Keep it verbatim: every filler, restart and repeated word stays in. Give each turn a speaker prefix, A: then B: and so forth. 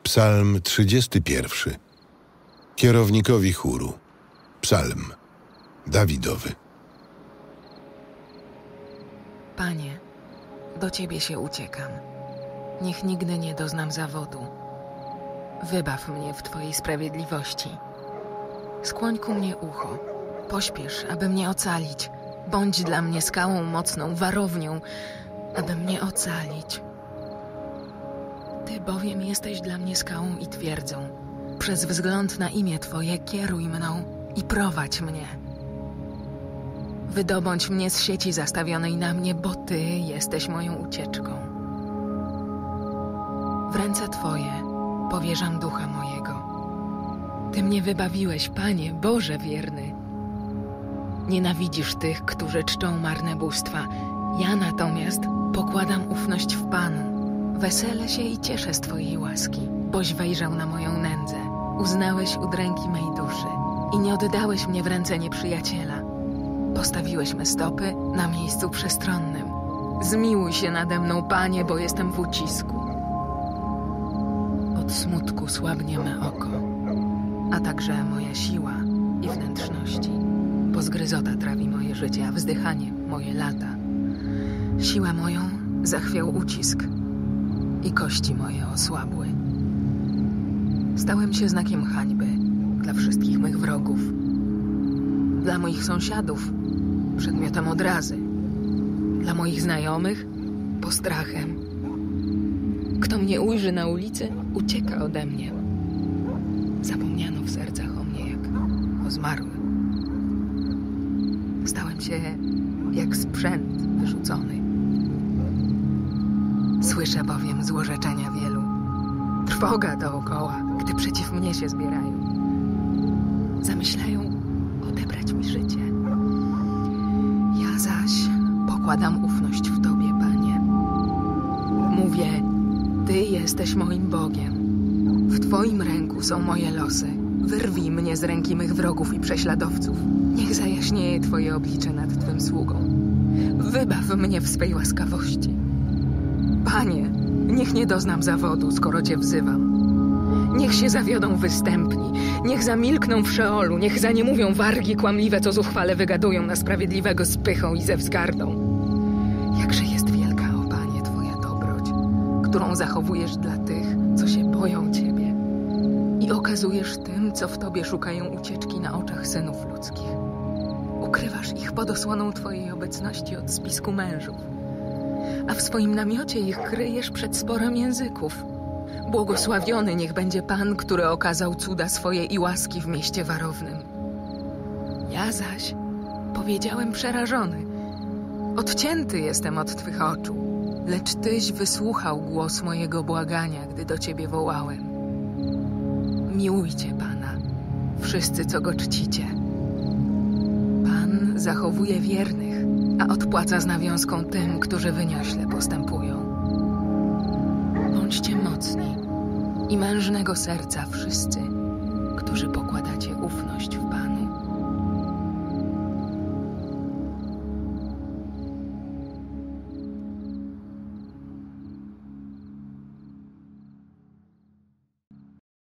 A: Psalm trzydziesty pierwszy. Kierownikowi chóru. Psalm Dawidowy.
B: Panie, do Ciebie się uciekam. Niech nigdy nie doznam zawodu. Wybaw mnie w Twojej sprawiedliwości. Skłoń ku mnie ucho. Pośpiesz, aby mnie ocalić. Bądź dla mnie skałą mocną, warownią, aby mnie ocalić. Ty bowiem jesteś dla mnie skałą i twierdzą. Przez wzgląd na imię Twoje kieruj mną i prowadź mnie. Wydobądź mnie z sieci zastawionej na mnie, bo Ty jesteś moją ucieczką. W ręce Twoje powierzam ducha mojego. Ty mnie wybawiłeś, Panie, Boże wierny. Nienawidzisz tych, którzy czczą marne bóstwa. Ja natomiast pokładam ufność w Panu. Weselę się i cieszę z Twojej łaski, boś wejrzał na moją nędzę. Uznałeś udręki mej duszy i nie oddałeś mnie w ręce nieprzyjaciela. Postawiłeś me stopy na miejscu przestronnym. Zmiłuj się nade mną, Panie, bo jestem w ucisku. Od smutku słabnie me oko, a także moja siła i wnętrzności. Bo zgryzota trawi moje życie, a wzdychanie moje lata. Siłę moją zachwiał ucisk i kości moje osłabły. Stałem się znakiem hańby dla wszystkich mych wrogów, dla moich sąsiadów przedmiotem odrazy, dla moich znajomych postrachem. Kto mnie ujrzy na ulicy, ucieka ode mnie. Zapomniano w sercach o mnie jak o zmarłym. Stałem się jak sprzęt wyrzucony. Słyszę bowiem złorzeczenia wielu. Trwoga dookoła, gdy przeciw mnie się zbierają. Zamyślają odebrać mi życie. Ja zaś pokładam ufność w Tobie, Panie. Mówię, Ty jesteś moim Bogiem. W Twoim ręku są moje losy. Wyrwij mnie z ręki mych wrogów i prześladowców. Niech zajaśnieje Twoje oblicze nad Twym sługą. Wybaw mnie w swej łaskawości. Panie, niech nie doznam zawodu, skoro Cię wzywam. Niech się zawiodą występni, niech zamilkną w Szeolu, niech zaniemówią wargi kłamliwe, co zuchwale wygadują na sprawiedliwego z pychą i ze wzgardą. Jakże jest wielka, o Panie, Twoja dobroć, którą zachowujesz dla tych, co się boją Ciebie i okazujesz tym, co w Tobie szukają ucieczki na oczach synów ludzkich. Ukrywasz ich pod osłoną Twojej obecności od spisku mężów, a w swoim namiocie ich kryjesz przed sporem języków. Błogosławiony niech będzie Pan, który okazał cuda swoje i łaski w mieście warownym. Ja zaś powiedziałem przerażony. Odcięty jestem od Twych oczu, lecz Tyś wysłuchał głos mojego błagania, gdy do Ciebie wołałem. Miłujcie Pana, wszyscy, co Go czcicie. Pan zachowuje wiernych, a odpłaca z nawiązką tym, którzy wyniośle postępują. Bądźcie mocni i mężnego serca wszyscy, którzy pokładacie